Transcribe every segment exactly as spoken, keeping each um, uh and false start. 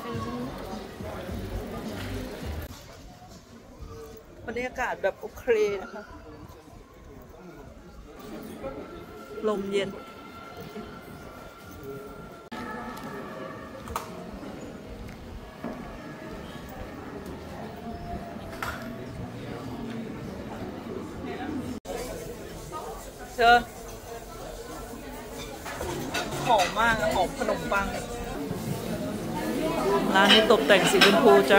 บรรยากาศแบบโอเคนะคะลมเย็นเธอหอมมากหอมขนมปังร้านนี้ตกแต่งสีชมพูจ้า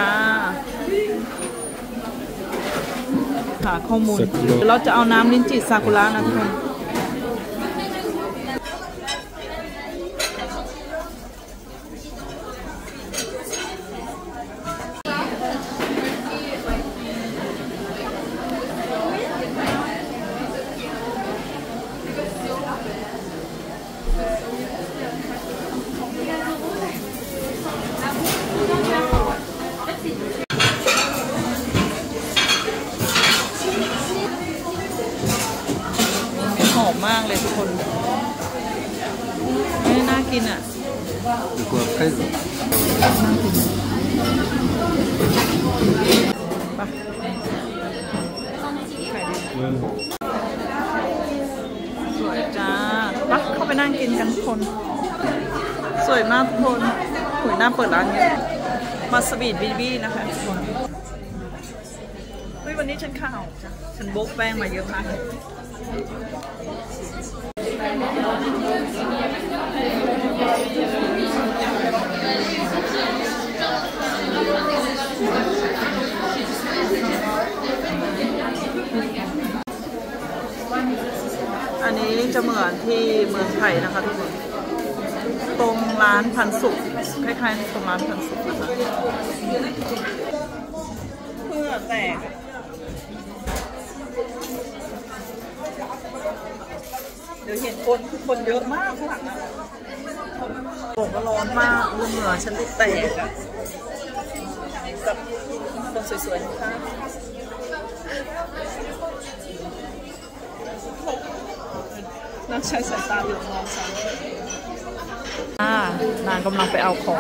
หาข้อมูลเราจะเอาน้ำลิ้นจี่ซากุระนะทุกคนหอมมากเลยทุกคนไม่น่ากินอ่ะไปสวยจ้าปักเข้าไปนั่งกินกันทุกคนสวยมากทุกคนหวยหน้าเปิดร้านเนี้ยมาสวีทบีบี้นะคะทุกคนเฮ้ยวันนี้ฉันข่าวจ้ะฉันโบ๊กแป้งมาเยอะมากอันนี้จะเหมือนที่เมืองไทยนะคะทุกคนตรงร้านพันสุขคล้ายๆตรงร้านพันสุขนะคะเพื่อแตกเดี๋ยวเห็นคนคือคนเยอะมากข้างหลังบอกว่าร้อนมากเหงื่อฉันติดแตกอะกับคนสวยๆนะคะนักใช้สายตาอยู่มองฉันอ่านางกำลังไปเอาของ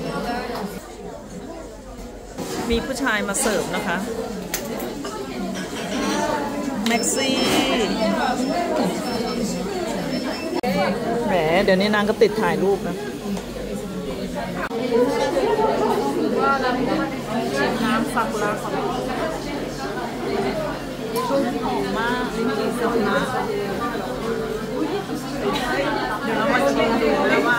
มีผู้ชายมาเสิร์ฟนะคะแม็กซี่แหมเดี๋ยวนี้นางก็ติดถ่ายรูปนะชิมน้ำซากุระก่อนหอมมากลิ้นจี่ซากุระเดี๋ยวเรามาชิมดูแล้วว่า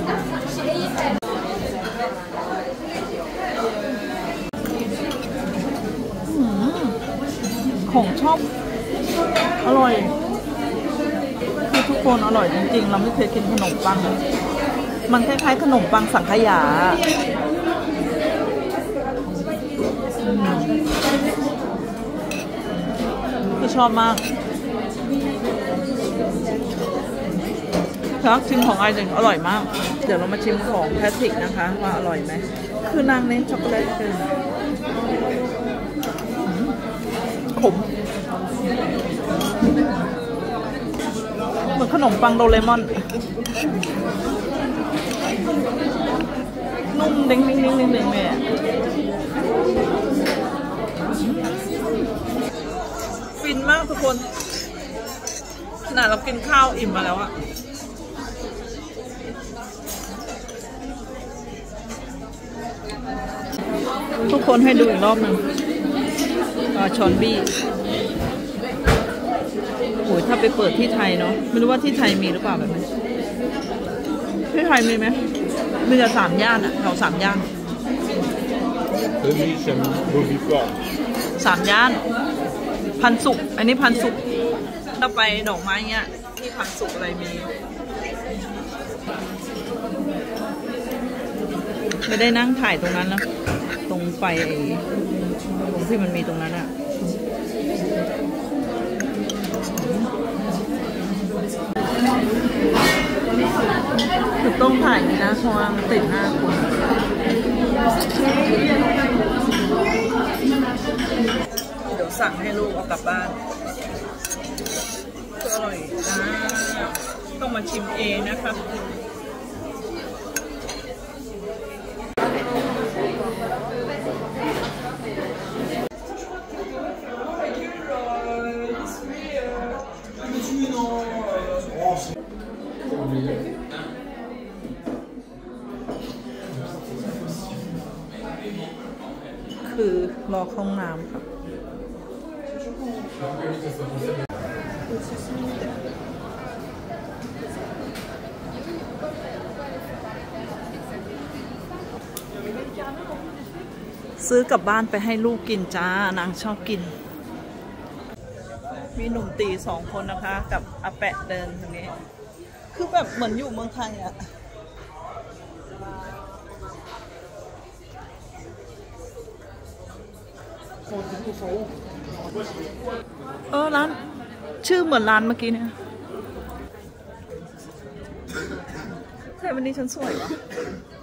ของชอบอร่อยคือทุกคนอร่อยจริงๆเราไม่เคยกินขนมปังมันคล้ายๆขนมปังสังขยาคือชอบมากครับชิมของไอหนึ่งอร่อยมากเดี๋ยวเรามาชิมของแพทริกนะคะว่าอร่อยไหมคือนางเน้นช็อกโกแลตเกินขมเหมือนขนมปังโดเรมอนนุ่มเด้งๆๆๆๆแม่ฟินมากทุกคนขนาดเรากินข้าวอิ่มมาแล้วอะทุกคนให้ดูอีกรอบหนึ่งช้อนบี้โอ้ยถ้าไปเปิดที่ไทยเนาะไม่รู้ว่าที่ไทยมีหรือเปล่าแบบนี้ที่ไทยมีไหมมีแต่สามย่านอะแถวสามย่านสามย่านพันสุขอันนี้พันสุขถ้าไปดอกไม้เงี้ยที่พันสุขอะไรมีไม่ได้นั่งถ่ายตรงนั้นนะตรงไฟตรงที่มันมีตรงนั้นอะคือต้องถ่ายนี่นะเพราะว่ามันติดหน้าคนเดี๋ยวสั่งให้ลูกเอากลับบ้านอร่อยนะต้องมาชิมเองนะครับคือรอเข้าห้องน้ำค่ะซื้อกลับบ้านไปให้ลูกกินจ้านางชอบกินมีหนุ่มตีสองคนนะคะกับอาแปะเดินตรงนี้คือแบบเหมือนอยู่เมืองไทยอะเออร้านชื่อเหมือนร้านเมื่อกี้เนี่ยใช่วันนี้ฉันสวยวะ